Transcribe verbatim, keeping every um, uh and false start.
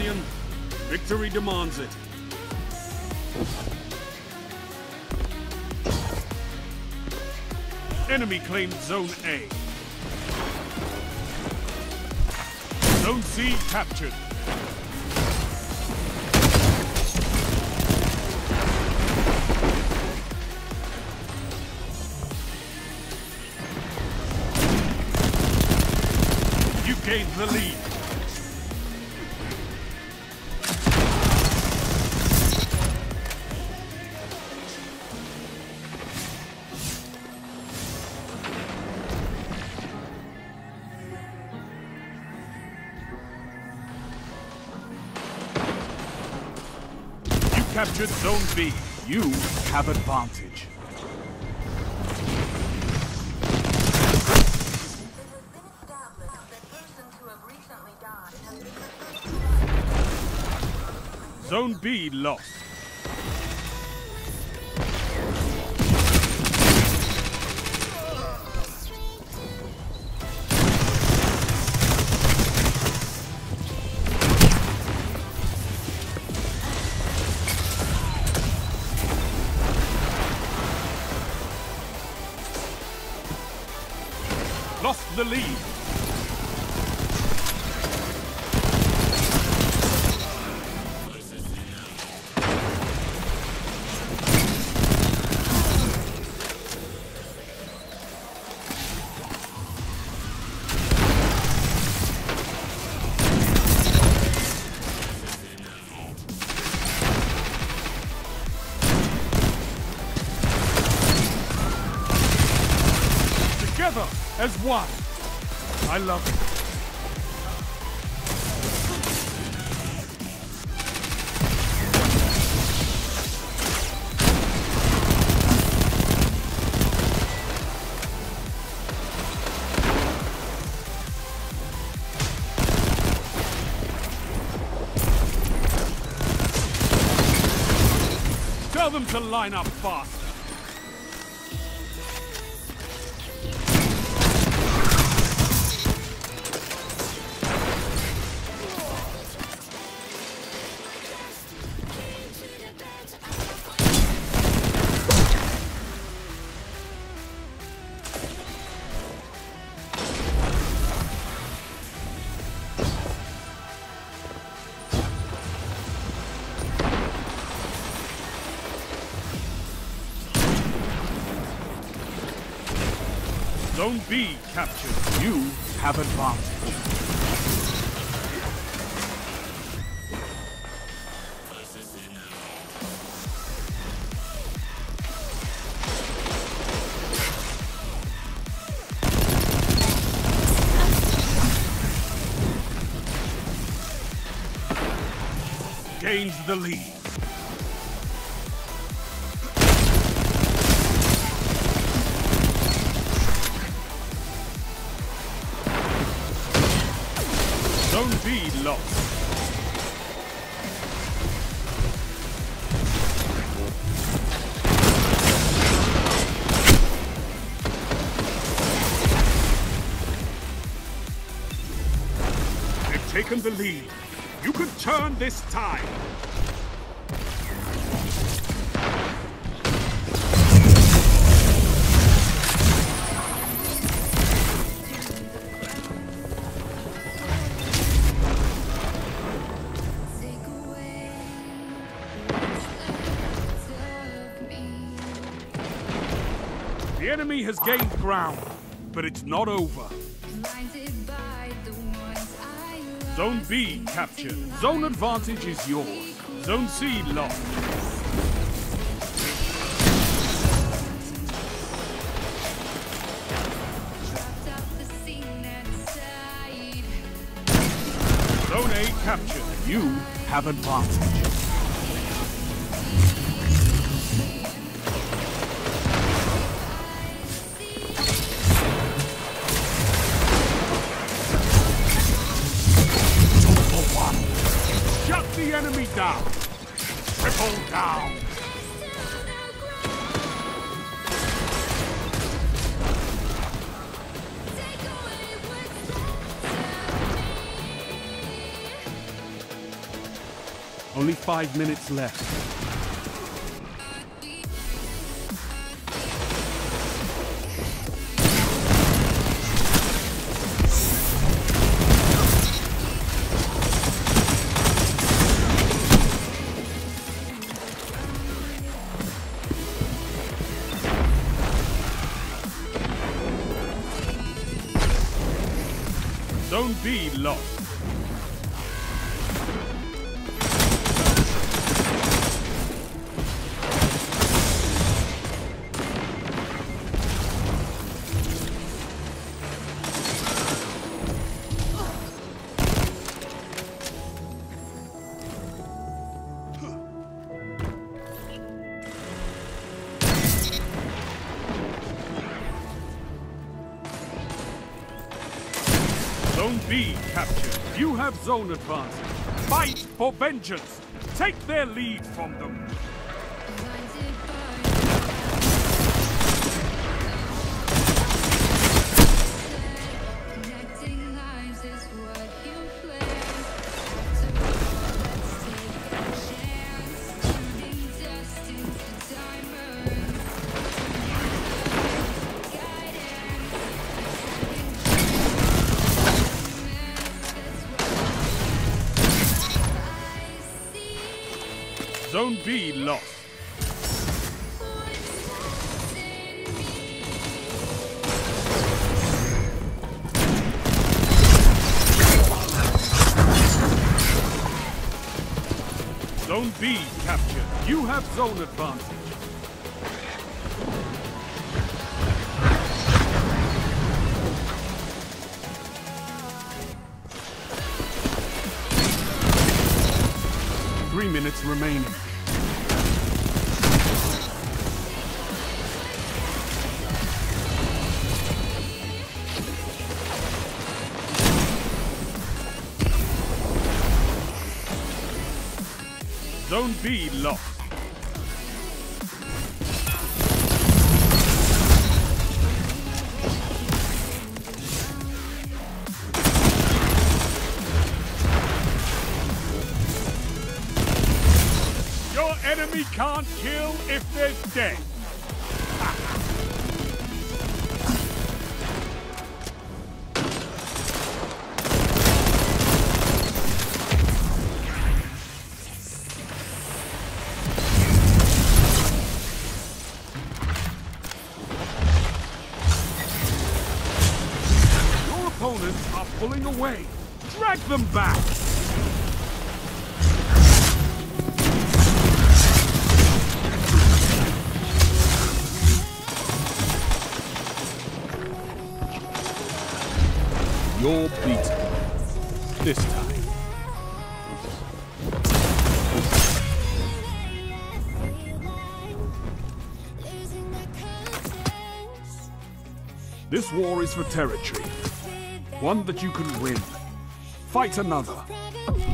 champion. Victory demands it. Enemy claimed Zone A. Zone C captured. You gained the lead. Captured Zone B. You have advantage. Zone B lost. Lost the lead. Together as one. I love it. Tell them to line up fast. Zone B captured. You have advantage. Gains the lead. Zone B lost. They've taken the lead. You could turn this tide. The enemy has gained ground, but it's not over. Zone B captured. Zone advantage is yours. Zone C lost. Zone A captured. You have advantage. The enemy down. Triple down. Only five minutes left. Zone B lost. Zone B captured. You have zone advantage. Fight for vengeance. Take their lead from them. Zone B lost. Zone B captured. You have zone advantage. Three minutes remaining. Zone B lost. Your enemy can't kill if they're dead. Opponents are pulling away. Drag them back! You're beaten. This time. This war is for territory. One that you can win. Fight another.